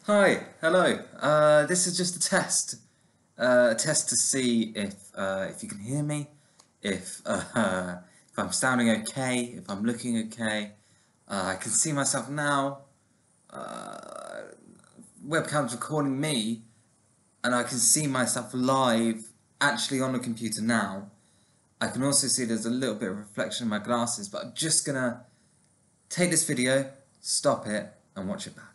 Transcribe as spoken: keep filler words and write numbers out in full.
Hi, hello. Uh, this is just a test, uh, a test to see if uh, if you can hear me, if uh, if I'm sounding okay, if I'm looking okay. Uh, I can see myself now. Uh, Webcam's recording me, and I can see myself live, actually on the computer now. I can also see there's a little bit of reflection in my glasses, but I'm just gonna take this video, stop it, and watch it back.